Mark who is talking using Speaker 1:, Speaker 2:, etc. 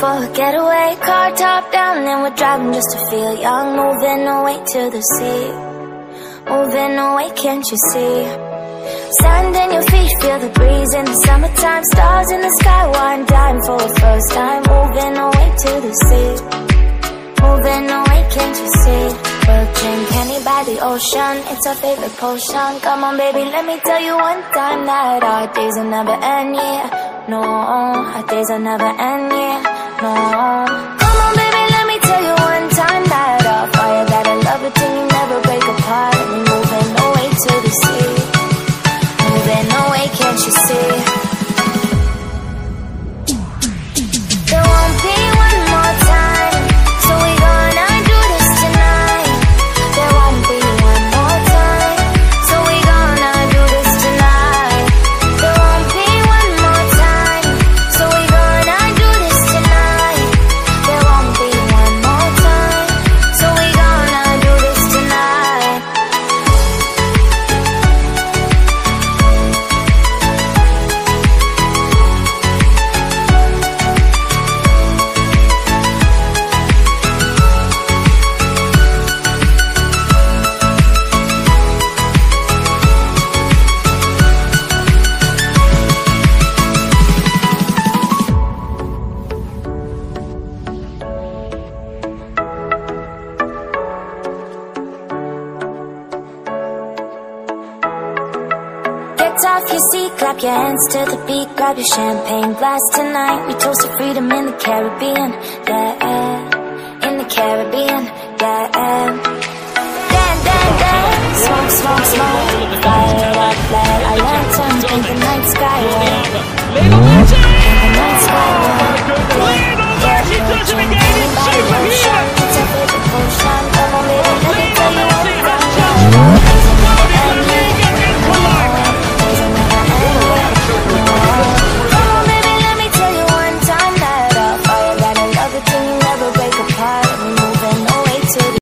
Speaker 1: for a getaway. Car top down and we're driving just to feel young. Moving away to the sea, moving away, can't you see? Sand in your feet, feel the breeze in the summertime. Stars in the sky, one dime for a first time. Moving away to the sea, moving away, can't you see? We'll drink honey by the ocean, it's our favorite potion. Come on baby, let me tell you one time that our days will never end, yeah. No, our days will never end, yeah. No. Come on baby, let me tell you one time that our fire got a love it till you never break apart. And we're moving away to the sea, moving away, can't you see? There won't be one more time, so we gonna do this tonight. There won't be one more time, so we gonna do this tonight. There won't be one more time, so we gonna do this tonight. There won't be one more time, so we gonna do this tonight. Get off your seat, clap your hands to the beat. Grab your champagne glass tonight. We toast to freedom in the Caribbean, yeah. In the Caribbean, yeah.